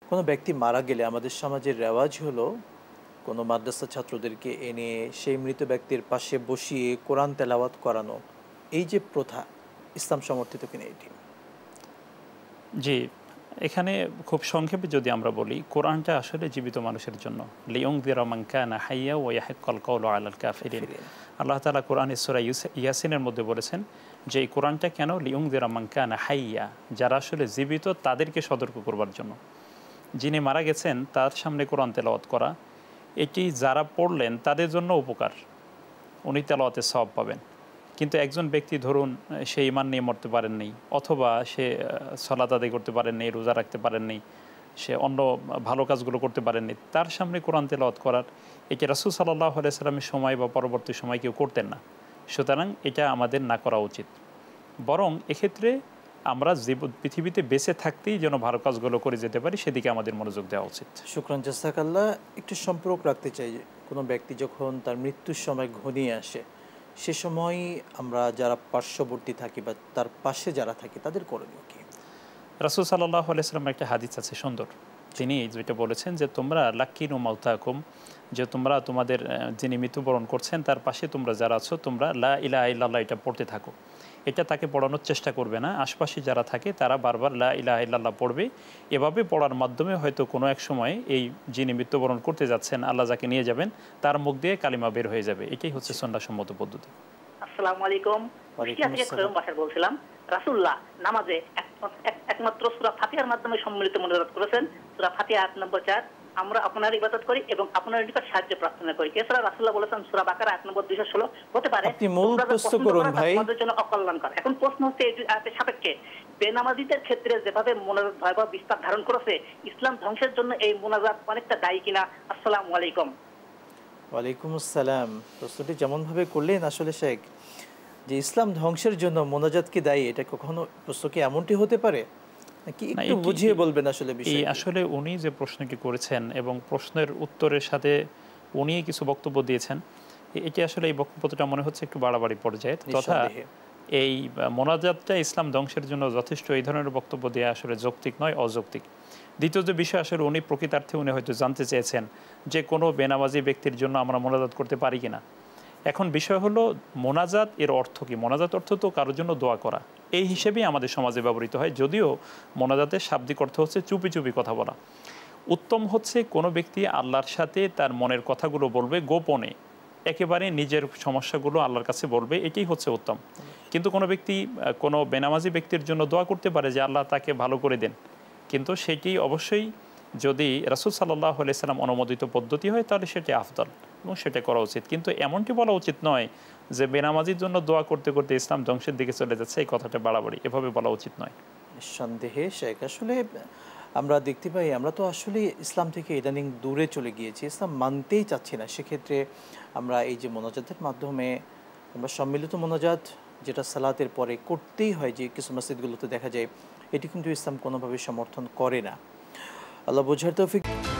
কোনো ব্যক্তি মারা গেলে আমাদের সমাজের রেওয়াজ হলো কোনো মাদ্রাসা ছাত্রদেরকে এনে সেই মৃত ব্যক্তির পাশে বসিয়ে কোরআন তেলাওয়াত করানো, এই যে প্রথা, ইসলাম সমর্থিত কিনা এটি? জি, এখানে খুব সংক্ষেপে যদি আমরা বলি, কোরআনটা আসলে জীবিত মানুষের জন্য। লিউনযিরা মান কানা হাইয়া ওয়া ইয়াহিক্কাল কাওলু আলাল কাফিরিন। আল্লাহ তাআলা কোরআনের সূরা ইয়াসিনের মধ্যে বলেছেন যে এই কোরআনটা কেন, লিউনযিরা মান কানা হাইয়া, যারা আসলে জীবিত তাদেরকে সতর্ক করবার জন্য। যিনি মারা গেছেন তার সামনে কোরআন তেলাওয়াত করা, এটি যারা পড়লেন তাদের জন্য উপকার, উনি তেলাওয়াতের সওয়াব পাবেন। কিন্তু একজন ব্যক্তি ধরুন সে ঈমান নিয়ে মরতে পারেননি, অথবা সে সালাত আদায় করতে পারেননি, রোজা রাখতে পারেননি, সে অন্য ভালো কাজগুলো করতে পারেননি, তার সামনে কোরআন তেলাওয়াত করার এটি রাসূল সাল্লাল্লাহু আলাইহি সাল্লামের সময় বা পরবর্তী সময় কেউ করতেন না। সুতরাং এটা আমাদের না করা উচিত। বরং এক্ষেত্রে আমরা পৃথিবীতে বেঁচে থাকতেই যেন ভালো কাজগুলো করে যেতে পারি, সেদিকে আমাদের মনোযোগ দেওয়া উচিত। শুকরান, জাযাকাল্লাহ। একটু সম্পর্ক রাখতে চাই, কোনো ব্যক্তি যখন তার মৃত্যুর সময় ঘনিয়ে আসে, সে সময় আমরা যারা পার্শ্ববর্তী থাকি বা তার পাশে যারা থাকি তাদের করণীয় কি? রাসূল সাল্লাল্লাহু আলাইহি সাল্লামের একটা হাদিস আছে সুন্দর, তিনি যেটা বলেছেন যে তোমরা লাক্কিনু মাউতাকুম, যে তোমরা তোমাদের যিনি মৃত্যুবরণ করছেন তার পাশে তোমরা যারা আছো, তোমরা লা ইলাহা ইল্লাল্লাহ এটা পড়তে থাকো। এটা তাকে পড়ানোর চেষ্টা করবে না, আশপাশে যারা থাকে তারা বারবার লা ইলাহা ইল্লাল্লাহ পড়বে। এভাবে পড়ার মাধ্যমে হয়তো কোনো এক সময় এই যিনি মৃত্যুবরণ করতে যাচ্ছেন, আল্লাহ যাকে নিয়ে যাবেন, তার মুখ দিয়ে কালিমা বের হয়ে যাবে। এটাই হচ্ছে সুন্নাহসম্মত পদ্ধতি। আসসালামু আলাইকুম। কুষ্টিয়া থেকে খৈরম বাশার বলছিলাম। রাসূলুল্লাহ নামাজে একমাত্র সূরা ফাতিহার মাধ্যমে সম্মিলিত মুনাজাত করেছেন। সূরা ফাতিহা আয়াত নম্বর 4, আমরা আপনার ইবাদত করি এবং আপনার নিকট সাহায্য প্রার্থনা করি। এছাড়া রাসূলুল্লাহ বলেছেন সূরা বাকারা আয়াত নম্বর 216, হতে পারে আপনি মূল প্রশ্ন করুন ভাই, আমাদের জন্য অকল্যাণকর। এখন প্রশ্ন হচ্ছে এই আয়াতের সাপেক্ষে বেনামাজিদের ক্ষেত্রে যেভাবে মুনাজাত ভয়াবহ বিস্তার ধারণ করেছে, ইসলাম ধ্বংসের জন্য এই মুনাজাত অনেকটা দায়ী কিনা? আসসালামু আলাইকুম। ওয়ালাইকুম আসসালাম। প্রশ্নটি যেমনভাবে করলেন আসলে শেখ, যে ইসলাম ধ্বংসের জন্য মোনাজাত কি দায়ী, এটা কখনো প্রশ্ন কি এমনটি হতে পারে নাকি একটু বুঝিয়ে বলবেন আসলে বিষয়টি? আসলে উনি যে প্রশ্নটি করেছেন এবং প্রশ্নের উত্তরের সাথে উনি কিছু বক্তব্য দিয়েছেন, এটি আসলে এই বক্তব্যটা মনে হচ্ছে একটু বাড়াবাড়ি পর্যায়ে। তথা এই মোনাজাতটা ইসলাম ধ্বংসের জন্য যথেষ্ট, এই ধরনের বক্তব্য দেওয়া আসলে যৌক্তিক নয়, অযৌক্তিক। দ্বিতীয় যে বিষয়, আসলে উনি প্রকৃতার্থে উনি হয়তো জানতে চেয়েছেন যে কোনো বেনামাজি ব্যক্তির জন্য আমরা মোনাজাত করতে পারি কিনা। এখন বিষয় হলো মোনাজাত এর অর্থ কি? মোনাজাত অর্থ তো কারোর জন্য দোয়া করা, এই হিসেবেই আমাদের সমাজে ব্যবহৃত হয়। যদিও মোনাজাতের শাব্দিক অর্থ হচ্ছে চুপি চুপি কথা বলা। উত্তম হচ্ছে কোনো ব্যক্তি আল্লাহর সাথে তার মনের কথাগুলো বলবে গোপনে, একেবারে নিজের সমস্যাগুলো আল্লাহর কাছে বলবে, এটাই হচ্ছে উত্তম। কিন্তু কোনো ব্যক্তি কোনো বেনামাজি ব্যক্তির জন্য দোয়া করতে পারে যে আল্লাহ তাকে ভালো করে দেন, কিন্তু সেটি অবশ্যই যদি রাসূল সাল্লাল্লাহু আলাইহি সাল্লাম অনুমোদিত পদ্ধতি হয় তাহলে সেটি আফদল এবং সেটা করা উচিত। কিন্তু এমনটি বলা উচিত নয় যে বেনামাজির জন্য দোয়া করতে করতে ইসলাম ধ্বংসের দিকে চলে যাচ্ছে, এই কথাটা বাড়াবাড়ি, এভাবে বলা উচিত নয়। নিঃসন্দেহে শেখ, আসলে আমরা দেখতে পাই আমরা তো আসলে ইসলাম থেকে ইদানিং দূরে চলে গিয়েছি, ইসলাম মানতেই চাচ্ছি না। সেক্ষেত্রে আমরা এই যে মোনাজাতের মাধ্যমে আমরা সম্মিলিত মোনাজাত, যেটা সালাতের পরে করতেই হয়, যে কিছু মসজিদগুলোতে দেখা যায়, এটি কিন্তু ইসলাম কোনোভাবে সমর্থন করে না। আল্লাহ বোঝার তৌফিক।